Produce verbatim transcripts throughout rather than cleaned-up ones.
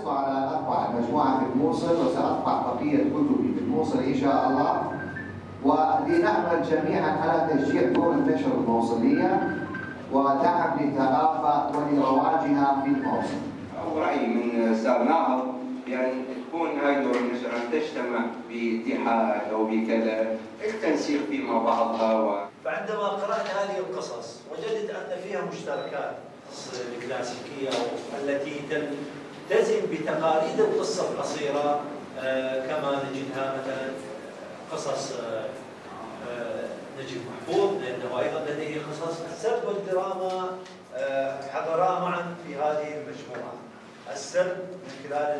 حرصت على أطبع المجموعة في الموصل، وسأطبع بقية كتبي في الموصل إن شاء الله، ولنعمل جميعا على تشجيع دور النشر الموصلية ودعم للثقافة ولرواجها في الموصل. أو رأي من أستاذ ناهض بأن تكون هاي دور النشر أن تجتمع باتحاد أو بكذا التنسيق فيما بعضها و... فعندما قرأت هذه القصص وجدت أن فيها مشتركات الكلاسيكية التي تلتزم بتقاليد القصة القصيرة، كما نجدها مثلا قصص نجيب محفوظ، لأنه أيضا لديه قصص. السرد والدراما حضرا معا في هذه المجموعة. السرد من خلال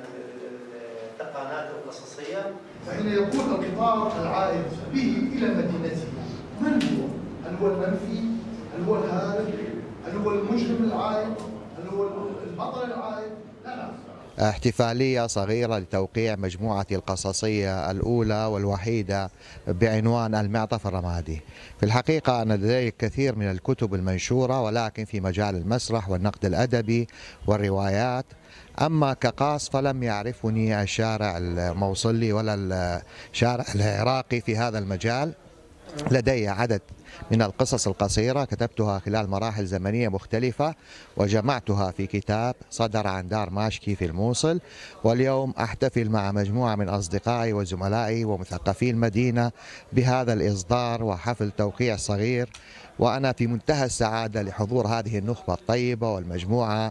التقانات القصصية، فحين يقول القطار العائد به إلى مدينته، من هو؟ هل هو المنفي؟ هل هو الهارب؟ هل هو المجرم العائد؟ هل هو البطل العائد؟ لا لا. احتفالية صغيرة لتوقيع مجموعة القصصية الأولى والوحيدة بعنوان المعطف الرمادي. في الحقيقة أنا لدي كثير من الكتب المنشورة، ولكن في مجال المسرح والنقد الأدبي والروايات. أما كقاص فلم يعرفني الشارع الموصلي ولا الشارع العراقي في هذا المجال. لدي عدد من القصص القصيرة كتبتها خلال مراحل زمنية مختلفة، وجمعتها في كتاب صدر عن دار ماشكي في الموصل. واليوم أحتفل مع مجموعة من أصدقائي وزملائي ومثقفي المدينة بهذا الإصدار وحفل توقيع صغير، وأنا في منتهى السعادة لحضور هذه النخبة الطيبة والمجموعة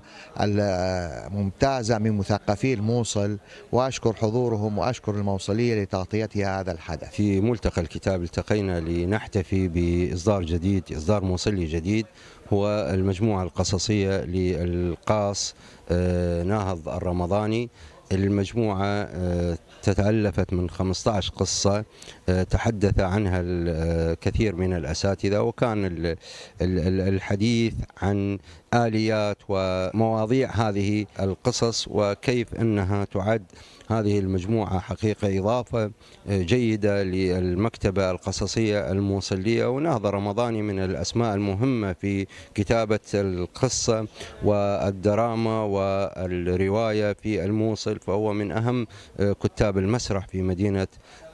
الممتازة من مثقفي الموصل، وأشكر حضورهم وأشكر الموصلية لتغطية هذا الحدث. في ملتقى الكتاب التقينا لنحتفي بإصدار جديد، إصدار موصلي جديد، هو المجموعة القصصية للقاص ناهض الرمضاني. المجموعة تتألفت من خمسة عشر قصة تحدث عنها الكثير من الأساتذة، وكان الحديث عن آليات ومواضيع هذه القصص وكيف أنها تعد هذه المجموعة حقيقة إضافة جيدة للمكتبة القصصية الموصلية. وناهض الرمضاني من الأسماء المهمة في كتابة القصة والدراما والرواية في الموصل، فهو من أهم كتاب المسرح في مدينة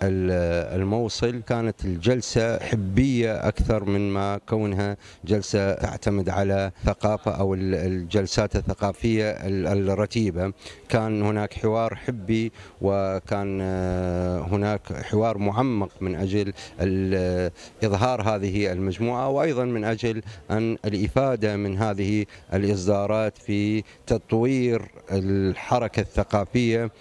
الموصل. كانت الجلسة حبية أكثر من ما كونها جلسة تعتمد على ثقافة أو الجلسات الثقافية الرتيبة. كان هناك حوار حبي، وكان هناك حوار معمق من أجل إظهار هذه المجموعة، وأيضا من أجل أن الإفادة من هذه الإصدارات في تطوير الحركة الثقافية،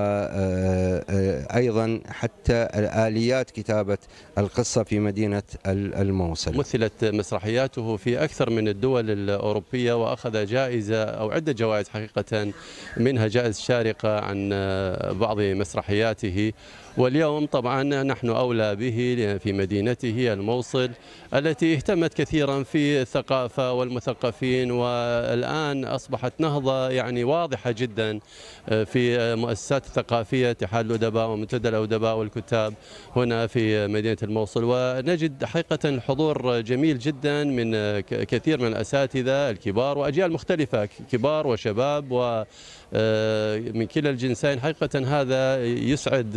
وأيضا حتى آليات كتابة القصة في مدينة الموصل. مثلت مسرحياته في أكثر من الدول الأوروبية، وأخذ جائزة أو عدة جوائز حقيقة، منها جائزة شارقة عن بعض مسرحياته. واليوم طبعا نحن أولى به في مدينته الموصل، التي اهتمت كثيرا في الثقافة والمثقفين، والآن أصبحت نهضة يعني واضحة جدا في المؤسسات الثقافية، اتحاد الأدباء ومنتدى الأدباء والكتاب هنا في مدينة الموصل. ونجد حقيقة حضور جميل جدا من كثير من الأساتذة الكبار وأجيال مختلفة، كبار وشباب ومن كلا الجنسين. حقيقة هذا يسعد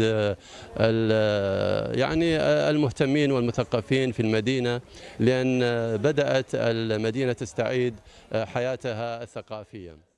يعني المهتمين والمثقفين في المدينة، لأن بدأت المدينة تستعيد حياتها الثقافية.